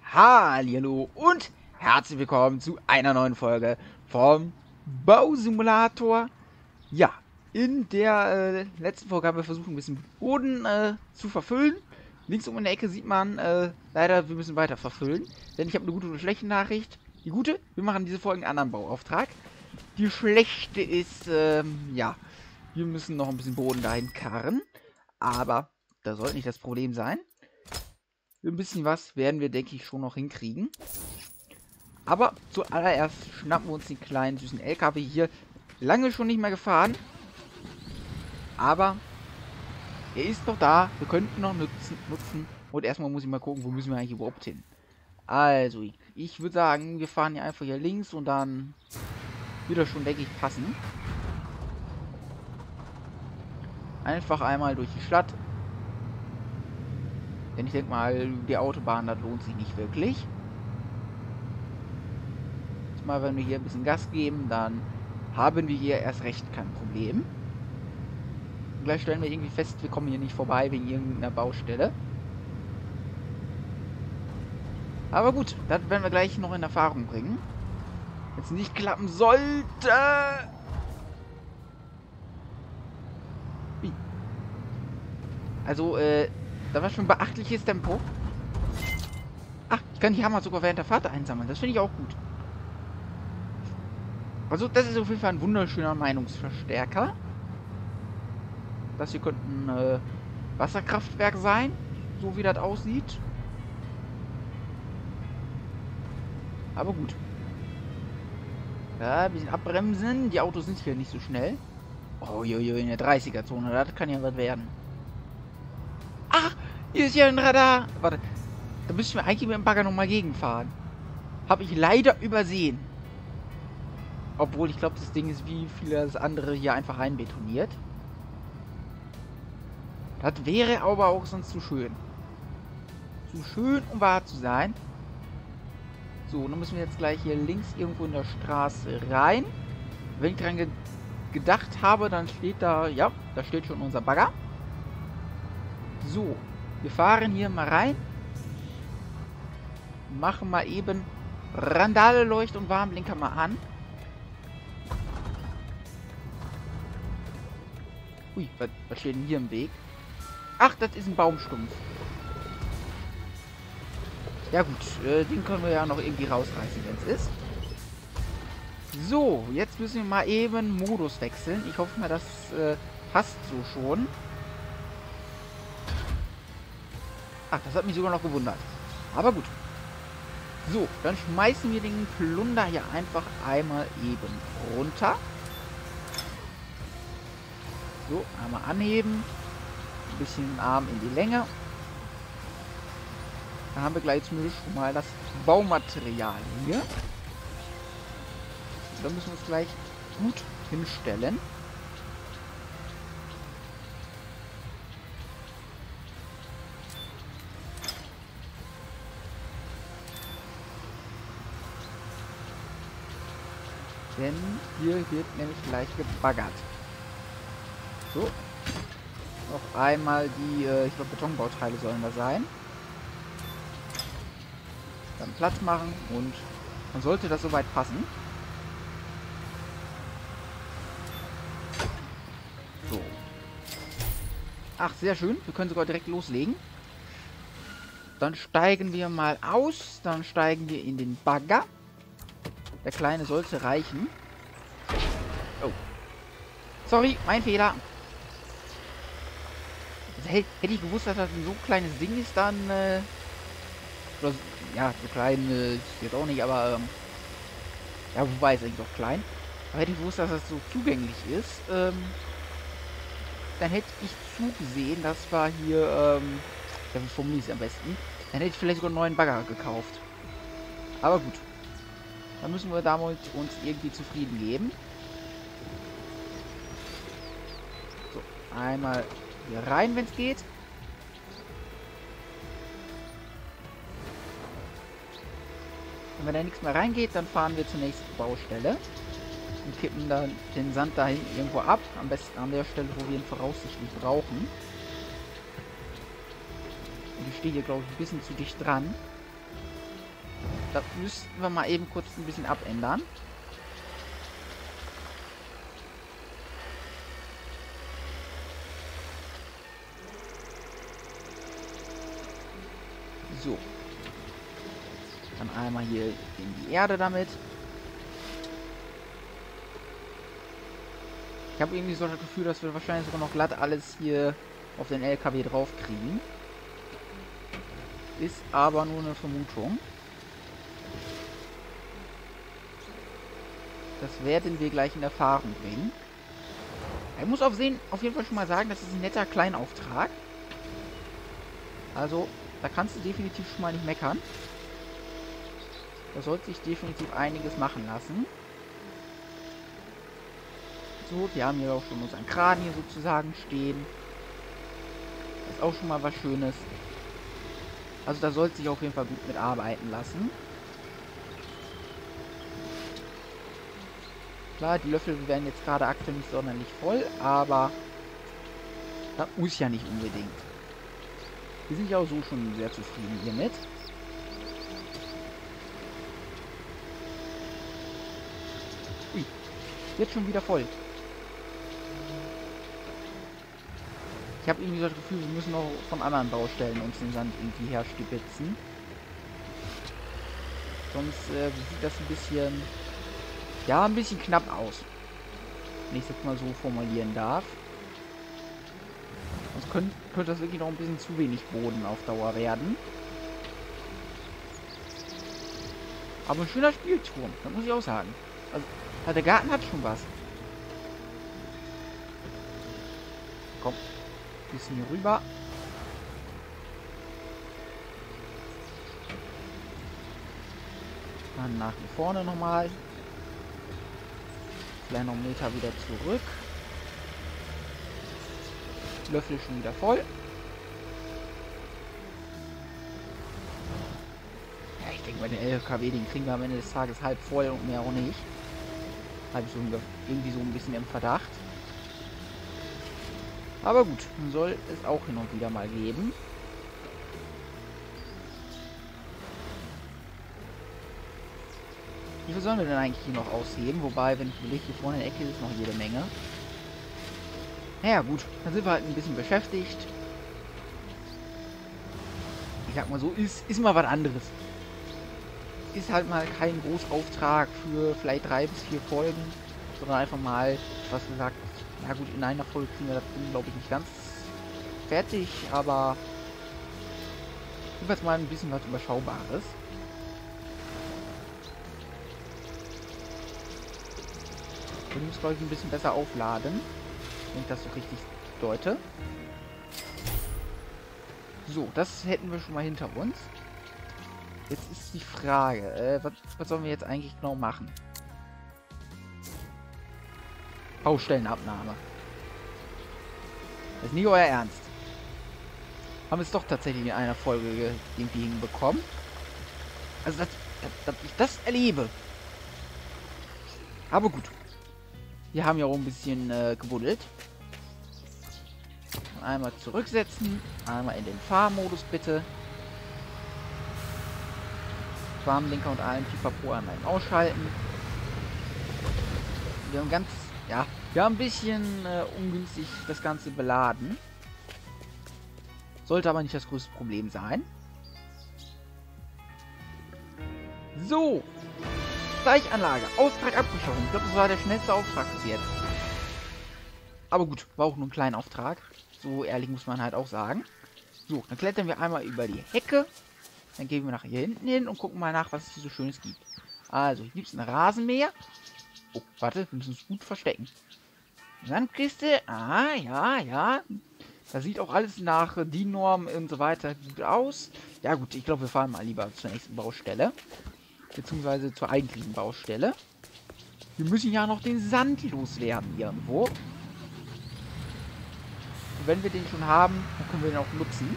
Hallihallo und herzlich willkommen zu einer neuen Folge vom Bausimulator. Ja, in der letzten Folge haben wir versucht, ein bisschen Boden zu verfüllen. Links oben in der Ecke sieht man leider, wir müssen weiter verfüllen. Denn ich habe eine gute und eine schlechte Nachricht. Die gute, wir machen diese Folge einen anderen Bauauftrag. Die schlechte ist, ja, wir müssen noch ein bisschen Boden dahin karren. Aber das sollte nicht das Problem sein. Ein bisschen was werden wir, denke ich, schon noch hinkriegen. Aber zuallererst schnappen wir uns den kleinen süßen LKW hier. Lange schon nicht mehr gefahren. Aber er ist noch da. Wir könnten noch nutzen. Und erstmal muss ich mal gucken, wo müssen wir eigentlich überhaupt hin. Also, ich würde sagen, wir fahren hier einfach hier links und dann wird das schon, denke ich, passen. Einfach einmal durch die Stadt. Denn ich denke mal, die Autobahn, das lohnt sich nicht wirklich. Jetzt mal, wenn wir hier ein bisschen Gas geben, dann haben wir hier erst recht kein Problem. Und gleich stellen wir irgendwie fest, wir kommen hier nicht vorbei wegen irgendeiner Baustelle. Aber gut, das werden wir gleich noch in Erfahrung bringen. Wenn es nicht klappen sollte. Wie? Also, da war schon ein beachtliches Tempo. Ach, ich kann die Hammer sogar während der Fahrt einsammeln. Das finde ich auch gut. Also, das ist auf jeden Fall ein wunderschöner Meinungsverstärker. Das hier könnte ein Wasserkraftwerk sein. So wie das aussieht. Aber gut. Ja, ein bisschen abbremsen. Die Autos sind hier nicht so schnell. Oh, jojo, in der 30er-Zone. Das kann ja was werden. Ach, hier ist ja ein Radar. Warte, da müssen wir eigentlich mit dem Bagger nochmal gegenfahren. Habe ich leider übersehen. Obwohl, ich glaube, das Ding ist wie vieles andere hier einfach einbetoniert. Das wäre aber auch sonst zu schön. Zu schön, um wahr zu sein. So, dann müssen wir jetzt gleich hier links irgendwo in der Straße rein. Wenn ich dran gedacht habe, dann steht da, ja, da steht schon unser Bagger. So, wir fahren hier mal rein. Machen mal eben Randale, Leucht- und Warnblinker mal an. Ui, was steht denn hier im Weg? Ach, das ist ein Baumstumpf. Ja gut, den können wir ja noch irgendwie rausreißen, wenn es ist. So, jetzt müssen wir mal eben Modus wechseln. Ich hoffe mal, das passt so schon. Ach, das hat mich sogar noch gewundert. Aber gut. So, dann schmeißen wir den Plunder hier einfach einmal eben runter. So, einmal anheben. Ein bisschen den Arm in die Länge. Dann haben wir gleich zumindest schon mal das Baumaterial hier. Und dann müssen wir es gleich gut hinstellen. Denn hier wird nämlich gleich gebaggert. So. Noch einmal die, ich glaube, Betonbauteile sollen da sein. Dann Platz machen und dann sollte das soweit passen. So. Ach, sehr schön. Wir können sogar direkt loslegen. Dann steigen wir mal aus. Dann steigen wir in den Bagger. Der kleine sollte reichen. Oh. Sorry, mein Fehler. Also, hätte ich gewusst, dass das ein so kleines Ding ist, dann... oder, ja, so klein ist jetzt auch nicht, aber... ja, wobei ist eigentlich doch klein. Aber hätte ich gewusst, dass das so zugänglich ist, dann hätte ich zugesehen, das war hier... ja, wie formuliere ich es am besten? Dann hätte ich vielleicht sogar einen neuen Bagger gekauft. Aber gut. Dann müssen wir damit uns irgendwie zufrieden geben. So, einmal hier rein, wenn es geht. Wenn da nichts mehr reingeht, dann fahren wir zur nächsten Baustelle. Und kippen dann den Sand da hinten irgendwo ab. Am besten an der Stelle, wo wir ihn voraussichtlich brauchen. Und ich stehe hier, glaube ich, ein bisschen zu dicht dran. Das müssten wir mal eben kurz ein bisschen abändern. So. Dann einmal hier in die Erde damit. Ich habe irgendwie so das Gefühl, dass wir wahrscheinlich sogar noch glatt alles hier auf den LKW drauf kriegen. Ist aber nur eine Vermutung. Das werden wir gleich in Erfahrung bringen. Ich muss auf jeden Fall schon mal sagen, das ist ein netter Kleinauftrag. Also, da kannst du definitiv schon mal nicht meckern. Da sollte sich definitiv einiges machen lassen. So, wir haben hier auch schon unseren Kran hier sozusagen stehen. Das ist auch schon mal was Schönes. Also da sollte sich auf jeden Fall gut mitarbeiten lassen. Klar, die Löffel werden jetzt gerade aktuell nicht sonderlich voll, aber das muss ja nicht unbedingt. Wir sind ja auch so schon sehr zufrieden hiermit. Ui, jetzt schon wieder voll. Ich habe irgendwie so das Gefühl, wir müssen noch von anderen Baustellen uns den Sand irgendwie herstibitzen. Sonst sieht das ein bisschen, ja, ein bisschen knapp aus. Wenn ich es jetzt mal so formulieren darf. Sonst könnte das wirklich noch ein bisschen zu wenig Boden auf Dauer werden. Aber ein schöner Spielturm, das muss ich auch sagen. Also, der Garten hat schon was. Komm. Bisschen hier rüber. Dann nach vorne nochmal. Vielleicht noch einen Meter wieder zurück. Löffel schon wieder voll. Ja, ich denke mal, den LKW, den kriegen wir am Ende des Tages halb voll und mehr auch nicht. Habe ich so irgendwie so ein bisschen im Verdacht. Aber gut, soll es auch hin und wieder mal geben. Wie viel sollen wir denn eigentlich hier noch ausheben? Wobei, wenn ich überlege, hier vorne in der Ecke ist noch jede Menge. Naja gut, dann sind wir halt ein bisschen beschäftigt. Ich sag mal so, ist mal was anderes. Ist halt mal kein Großauftrag für vielleicht 3 bis 4 Folgen, sondern einfach mal, was gesagt, ja gut, in einer Folge kriegen wir das Ding, glaube ich, nicht ganz fertig, aber jedenfalls mal ein bisschen was Überschaubares. Wir müssen, glaube ich, ein bisschen besser aufladen, wenn ich das so richtig deute. So, das hätten wir schon mal hinter uns. Jetzt ist die Frage, was sollen wir jetzt eigentlich genau machen? Baustellenabnahme. Das ist nie euer Ernst. Haben wir es doch tatsächlich in einer Folge irgendwie hinbekommen. Also, dass ich das erlebe. Aber gut. Wir haben ja auch ein bisschen gebuddelt. Einmal zurücksetzen. Einmal in den Fahrmodus bitte. Warmlenker und allen Pipapo einmal ausschalten. Wir haben wir haben ein bisschen ungünstig das Ganze beladen. Sollte aber nicht das größte Problem sein. So. Deichanlage. Auftrag abgeschlossen. Ich glaube, das war der schnellste Auftrag bis jetzt. Aber gut, war auch nur ein kleiner Auftrag. So ehrlich muss man halt auch sagen. So, dann klettern wir einmal über die Hecke. Dann gehen wir nach hier hinten hin und gucken mal nach, was es hier so Schönes gibt. Also, hier gibt es ein Rasenmäher. Oh, warte, wir müssen es gut verstecken. Sandkiste. Ah, ja. Das sieht auch alles nach DIN-Norm und so weiter gut aus. Ja gut, ich glaube, wir fahren mal lieber zur nächsten Baustelle. Beziehungsweise zur eigentlichen Baustelle. Wir müssen ja noch den Sand loswerden irgendwo. Und wenn wir den schon haben, dann können wir den auch nutzen.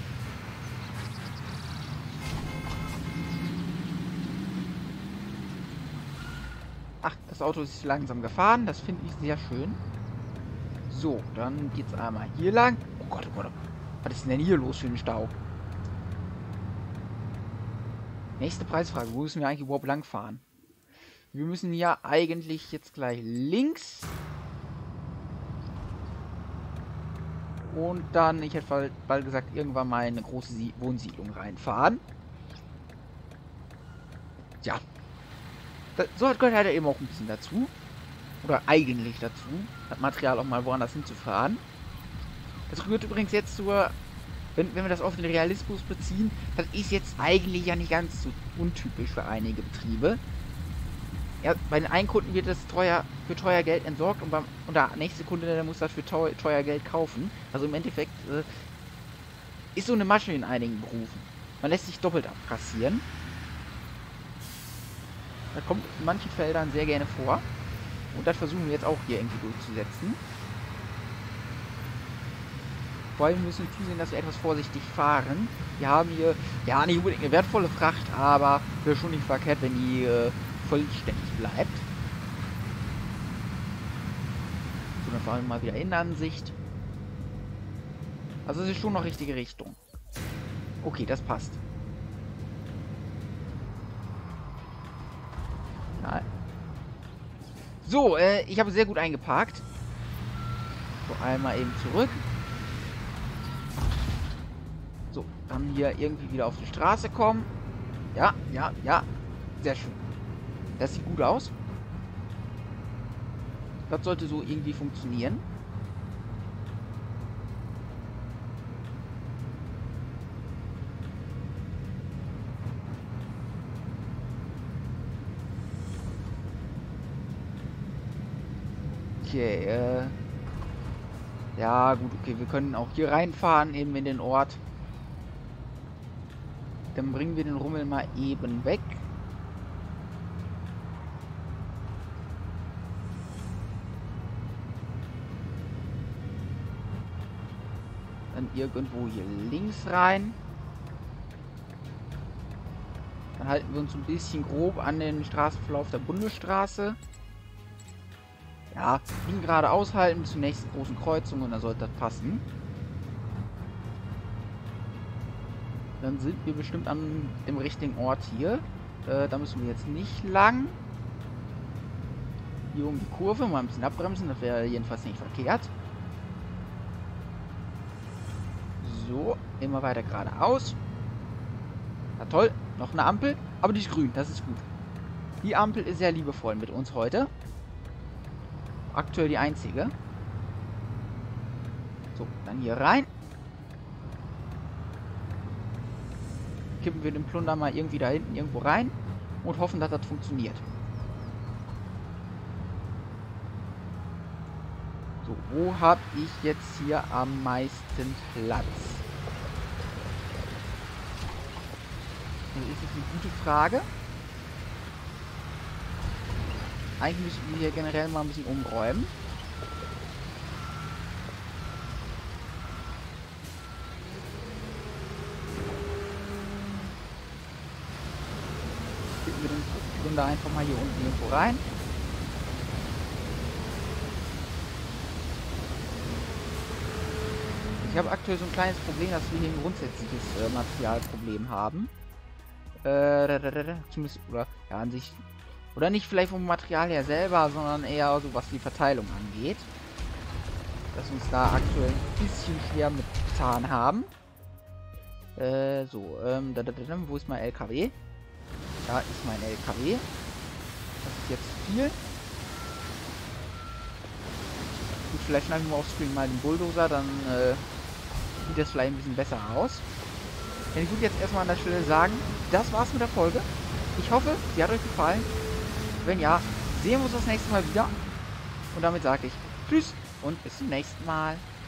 Ach, das Auto ist langsam gefahren. Das finde ich sehr schön. So, dann geht's einmal hier lang. Oh Gott, oh Gott. Was ist denn hier los für ein Stau? Nächste Preisfrage. Wo müssen wir eigentlich überhaupt lang fahren? Wir müssen ja eigentlich jetzt gleich links. Und dann, ich hätte bald gesagt, irgendwann mal in eine große Wohnsiedlung reinfahren. Ja. So gehört halt eben auch ein bisschen dazu. Oder eigentlich dazu. Das Material auch mal woanders hinzufahren. Das rührt übrigens jetzt zur... Wenn wir das auf den Realismus beziehen, das ist jetzt eigentlich ja nicht ganz so untypisch für einige Betriebe. Ja, bei den einen Kunden wird das für teuer Geld entsorgt und der nächste Kunde, der muss das für teuer Geld kaufen. Also im Endeffekt ist so eine Masche in einigen Berufen. Man lässt sich doppelt abkassieren. Das kommt in manchen Feldern sehr gerne vor. Und das versuchen wir jetzt auch hier irgendwie durchzusetzen. Vor allem müssen wir zusehen, dass wir etwas vorsichtig fahren. Wir haben hier, ja, nicht unbedingt eine wertvolle Fracht, aber wäre schon nicht verkehrt, wenn die vollständig bleibt. So, dann fahren wir mal wieder in Ansicht. Also es ist schon noch richtige Richtung. Okay, das passt. Ja. So, ich habe sehr gut eingeparkt. So, einmal eben zurück. So, dann hier irgendwie wieder auf die Straße kommen. Ja, ja, ja. Sehr schön. Das sieht gut aus. Das sollte so irgendwie funktionieren. Okay, ja, gut, okay, wir können auch hier reinfahren, eben in den Ort. Dann bringen wir den Rummel mal eben weg. Dann irgendwo hier links rein. Dann halten wir uns ein bisschen grob an den Straßenverlauf der Bundesstraße. Ja, ihn gerade aushalten bis zur nächsten großen Kreuzung und dann sollte das passen. Dann sind wir bestimmt an dem richtigen Ort hier. Da müssen wir jetzt nicht lang. Hier um die Kurve mal ein bisschen abbremsen, das wäre jedenfalls nicht verkehrt. So, immer weiter geradeaus. Na toll, noch eine Ampel, aber die ist grün, das ist gut. Die Ampel ist sehr liebevoll mit uns heute. Aktuell die einzige. So, dann hier rein. Kippen wir den Plunder mal irgendwie da hinten irgendwo rein und hoffen, dass das funktioniert. So, wo habe ich jetzt hier am meisten Platz? Das ist jetzt eine gute Frage. Eigentlich müssen wir hier generell mal ein bisschen umräumen. Kippen wir den Plunder einfach mal hier unten irgendwo rein. Ich habe aktuell so ein kleines Problem, dass wir hier ein grundsätzliches Materialproblem haben. Zumindest, oder ja, an sich. Oder nicht vielleicht vom Material her selber, sondern eher so, was die Verteilung angeht. Dass uns da aktuell ein bisschen schwer mit getan haben. Wo ist mein LKW? Da ist mein LKW. Das ist jetzt viel. Gut, vielleicht schneiden wir offscreen mal den Bulldozer, dann sieht das vielleicht ein bisschen besser aus. Denn ich würde jetzt erstmal an der Stelle sagen, das war's mit der Folge. Ich hoffe, sie hat euch gefallen. Wenn ja, sehen wir uns das nächste Mal wieder. Und damit sage ich Tschüss und bis zum nächsten Mal.